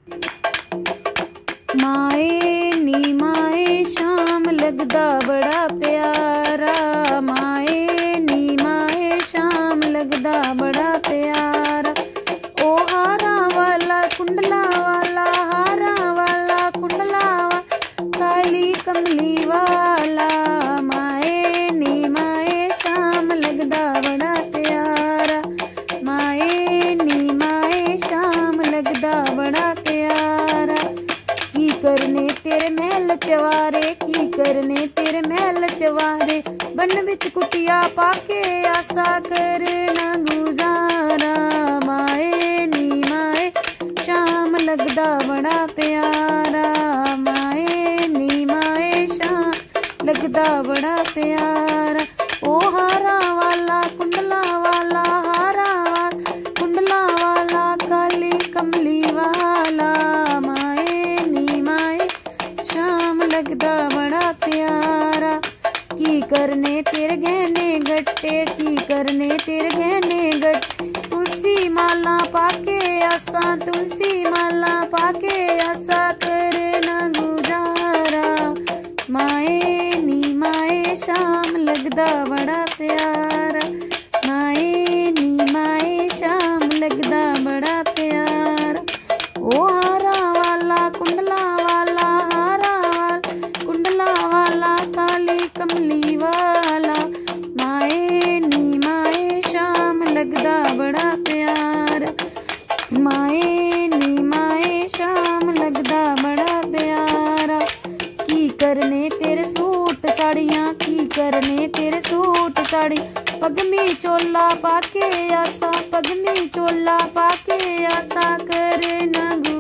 माए नी माए शाम लगदा बड़ा प्यारा, माए नी माए शाम लगदा बड़ा प्यारा। ओ हारा वाला कुंडला वाला, हारा वाला कुंडला वाला, काली कमली वाला, माए नी माए शाम लगदा बड़ा प्यारा, माए नी माए शाम लगदा बड़ा प्यारा। की करने तेरे महल चवारे, की करने तेरे महल चवारे, बन विच कुटिया पाके आसा करना गुजारा, माए नी माए शाम लगदा बड़ा प्यारा, माए नी माए शाम लगदा बड़ा प्यारा। ओ हारा वाला कुंडला वाला, हारा वाला कुंडला वाला, काली कमली वाला, माए नी माए शाम लगदा बड़ा प्यारा। की करने तेरे गहने गट्टे, की करने तेरे गहने गट्टे, तुलसी माला पाके आसा, तुलसी माला पाके आसा करना गुजारा, माए नी माए शाम लगदा बड़ा प्यारा, माए नी माए शाम लगदा बड़ा प्यारा। ओ हारा वाला कुंडला वाला, हारा वाला कुंडला वाला, काली कमली वाला, माए नी माए शाम लगदा बड़ा प्यारा, माए नी माए शाम लगदा बड़ा प्यारा। की करने तेरे सूट साड़ियाँ, की करने तेरे सूट साड़ी, पग में चोला पाके आसा, पग में चोला पाके आसा करना